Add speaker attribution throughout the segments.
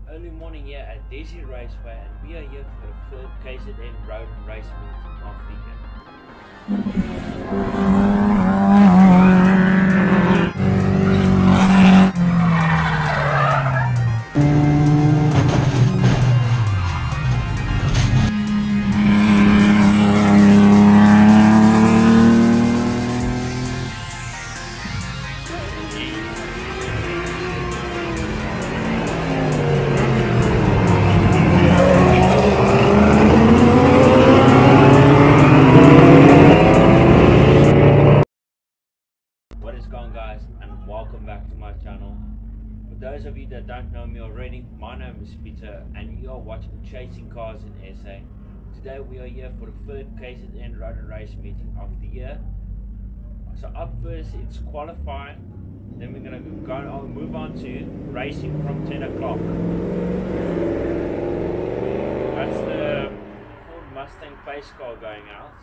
Speaker 1: Early morning here at Daisy Raceway, and we are here for the third KZN Road and Race meeting of the What is going, guys, and welcome back to my channel. For those of you that don't know me already, my name is Peter and you are watching Chasing Cars in SA. Today we are here for the third KZN Road and Race meeting of the year. So up first it's qualifying, then we're going to move on to racing from 10 o'clock. That's the Ford Mustang pace car going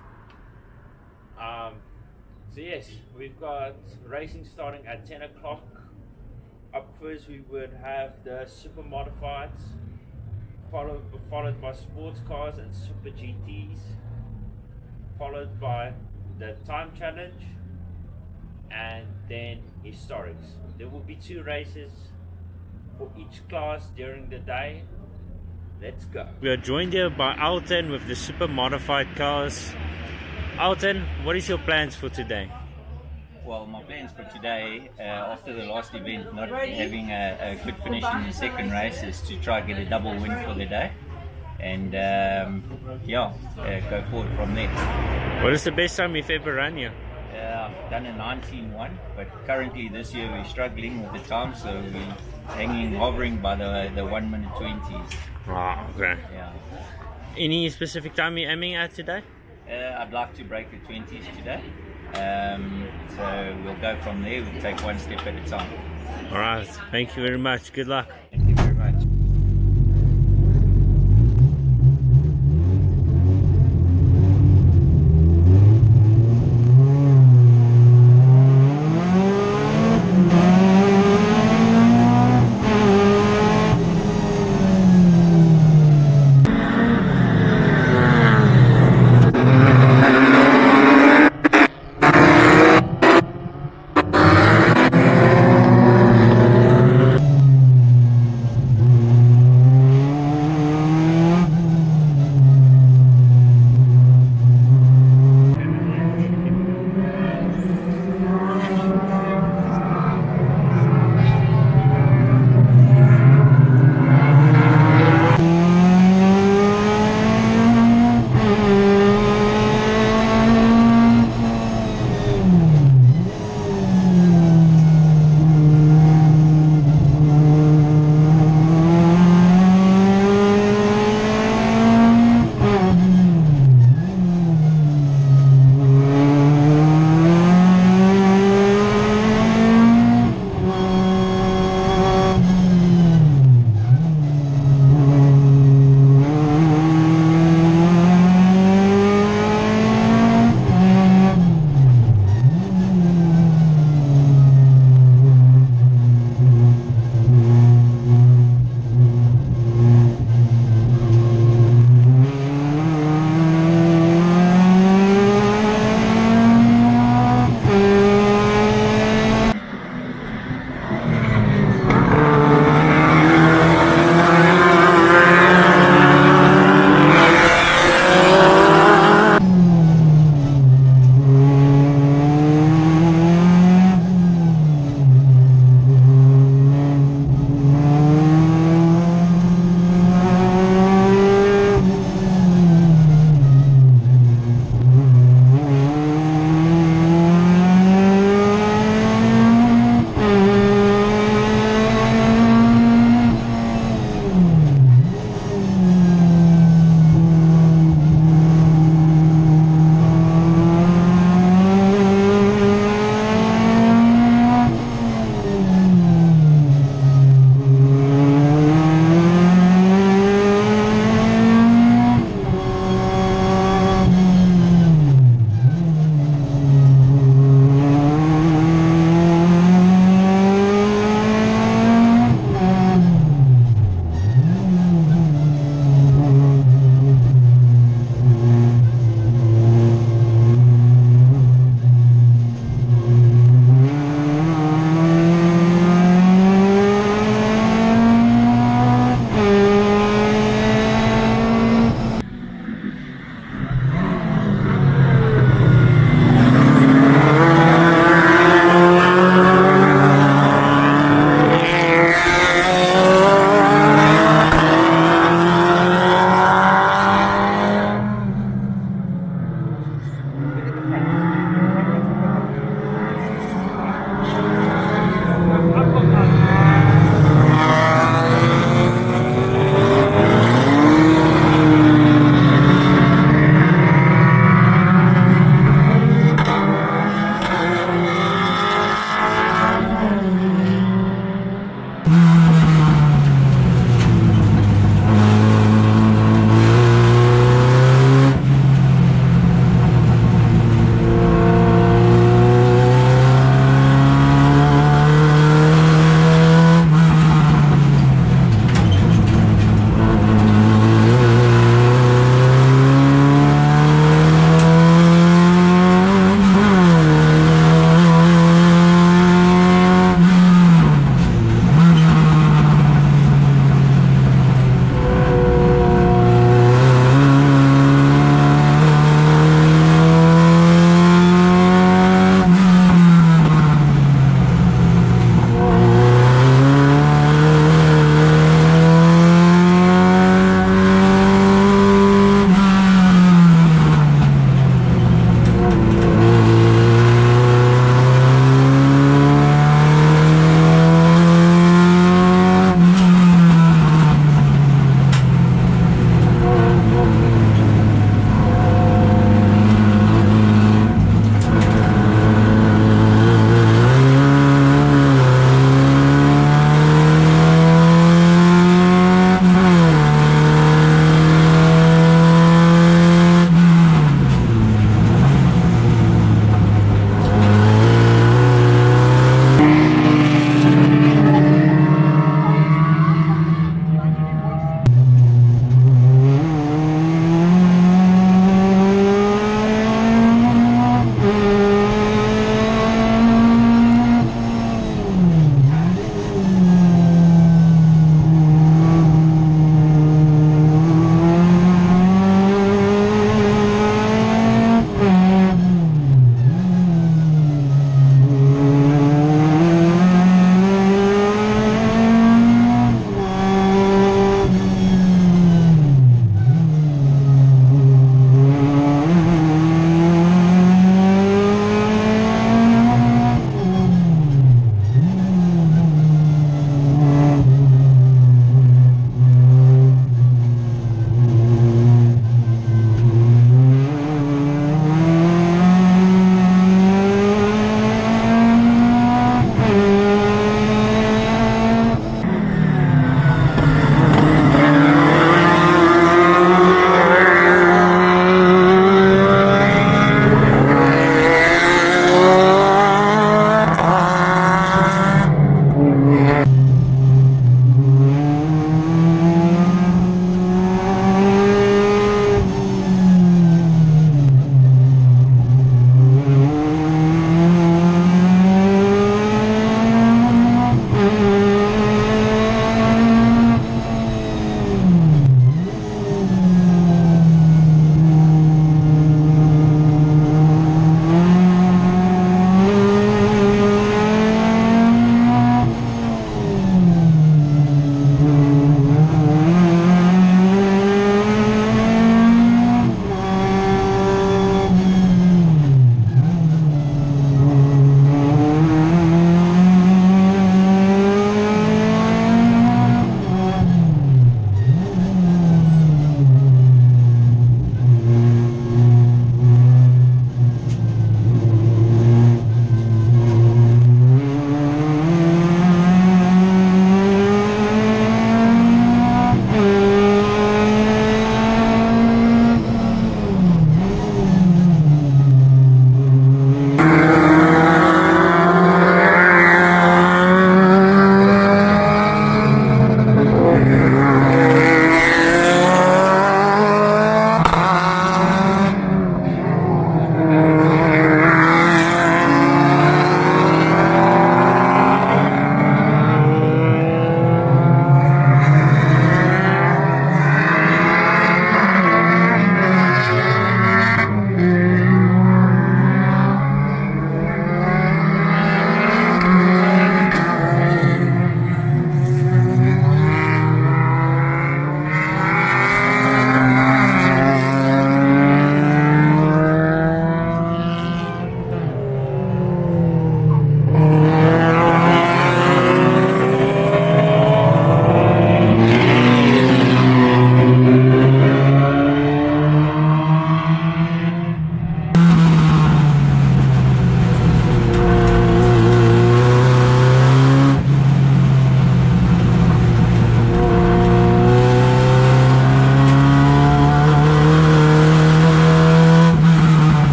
Speaker 1: out. So yes, we've got racing starting at 10 o'clock. Up first we would have the Super Modifieds, followed by sports cars and Super GTs, followed by the Time Challenge, and then Historics. There will be 2 races for each class during the day. Let's go. We are joined here by Alton with the Super Modified cars. Alton, what is your plans for today?
Speaker 2: Well, my plans for today, after the last event not having a good finish in the second race, is to try and get a double win for the day, and go forward from there.
Speaker 1: What is the best time you've ever run here?
Speaker 2: I've done a 19.1, but currently this year we're struggling with the time, so we're hovering by the 1 minute 20s.
Speaker 1: Ah, okay.
Speaker 2: Yeah.
Speaker 1: Any specific time you're aiming at today?
Speaker 2: I'd like to break the 20s today, so we'll go from there. We'll take one step at a time.
Speaker 1: Alright, thank you very much. Good luck.
Speaker 2: Thank you very much.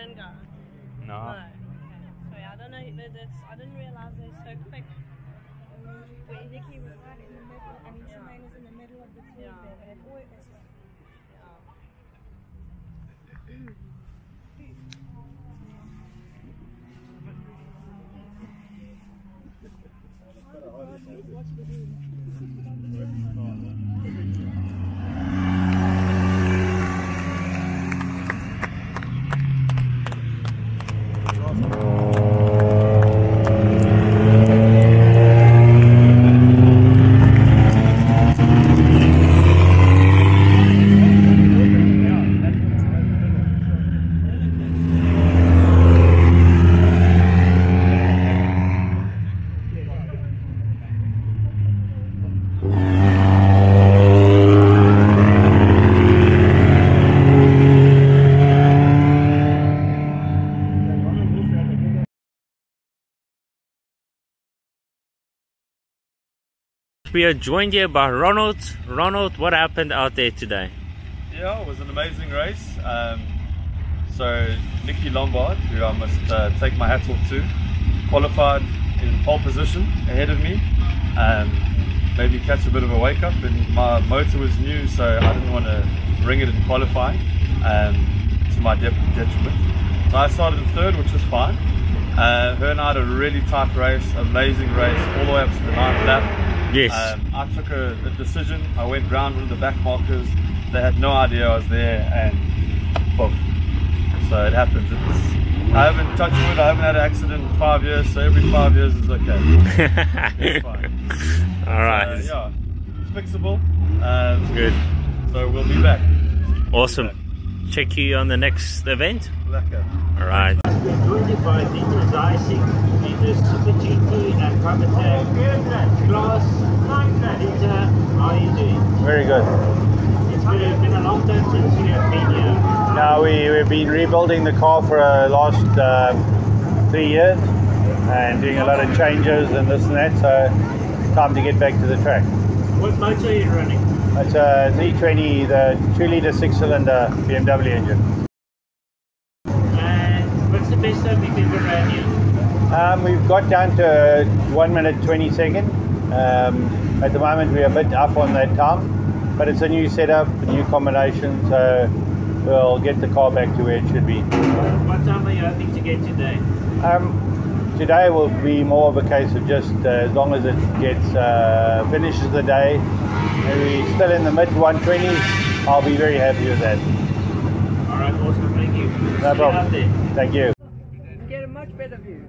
Speaker 3: didn't go.
Speaker 1: No.
Speaker 3: No. Okay. So yeah, I don't know. I didn't realize they're so quick.
Speaker 4: Where Vicky was right in the middle, I mean, Shemaine was in the middle of the two
Speaker 3: Yeah.
Speaker 4: there, but it always is.
Speaker 1: We are joined here by Ronald. Ronald, what happened out there today?
Speaker 5: Yeah, it was an amazing race. So Nicky Lombard, who I must take my hat off to, qualified in pole position ahead of me. Maybe catch a bit of a wake up, and my motor was new, so I didn't want to ring it in qualifying to my detriment. So I started in third, which was fine. Her and I had a really tight race, amazing race, all the way up to the 9th lap.
Speaker 1: Yes.
Speaker 5: I took a decision. I went round with the back markers. They had no idea I was there, and boom. So it happens. I haven't touched wood. I haven't had an accident in 5 years, so every 5 years is okay. It's fine.
Speaker 1: All right.
Speaker 5: Yeah, it's fixable.
Speaker 1: Good.
Speaker 5: So we'll be back.
Speaker 1: Awesome. Check you on the next event.
Speaker 5: Lekker.
Speaker 1: All right.
Speaker 6: We are joined by Peter Zeising in the Super GT and Private class. Peter, how are you doing?
Speaker 7: Very good.
Speaker 6: It's been a long time since you have been here.
Speaker 7: Now we've been rebuilding the car for the last 3 years and doing a lot of changes and this and that, so time to get back to the track.
Speaker 6: What motor are you running?
Speaker 7: It's a Z20, the 2-litre 6-cylinder BMW engine.
Speaker 6: And what's the best time you've ever ran here?
Speaker 7: We've got down to 1 minute 20 seconds. At the moment we're a bit up on that time, but it's a new setup, a new combination, so we'll get the car back to where it should be.
Speaker 6: What time are you hoping to get today?
Speaker 7: Today will be more of a case of just as long as it gets finishes the day and we're still in the mid 120s, I'll be very happy with that.
Speaker 6: Alright, awesome, thank you.
Speaker 7: No problem.
Speaker 6: See you out there.
Speaker 7: Thank you.
Speaker 4: Get a much better view.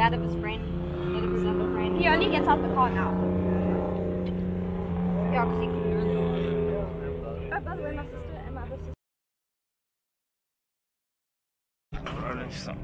Speaker 3: dad of his friend, dad of his other friend. He only gets out the car now. Yeah, because he couldn't earlier.
Speaker 4: Oh, by the way, my sister and my other sister.
Speaker 1: Rolling start.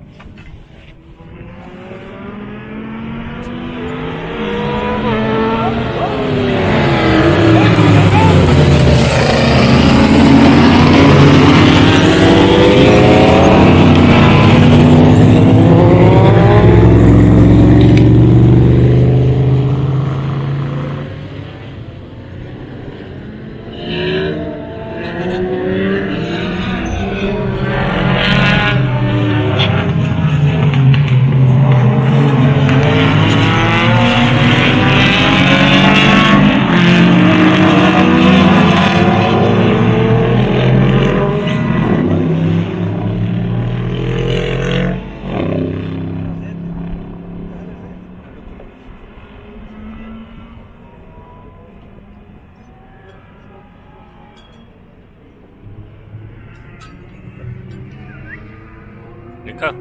Speaker 8: Nika.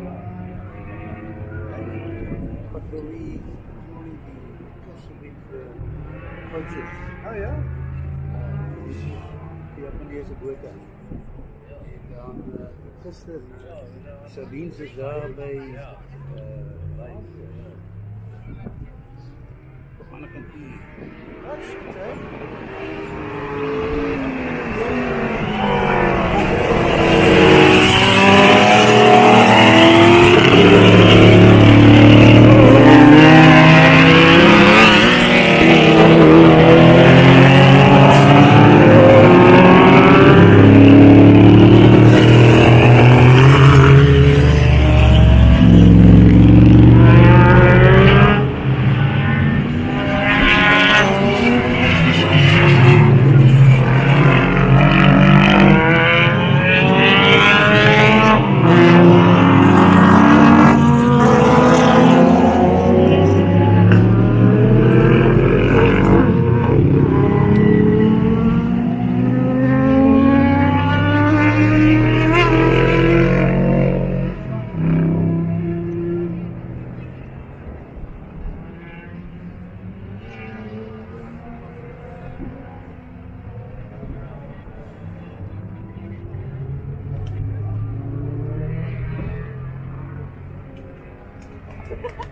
Speaker 9: But we coaches. Oh yeah. Die meneer se bote. En dan gister se diens is daar by aan 'n kantien. Wat shit, hè?
Speaker 4: Ha ha ha.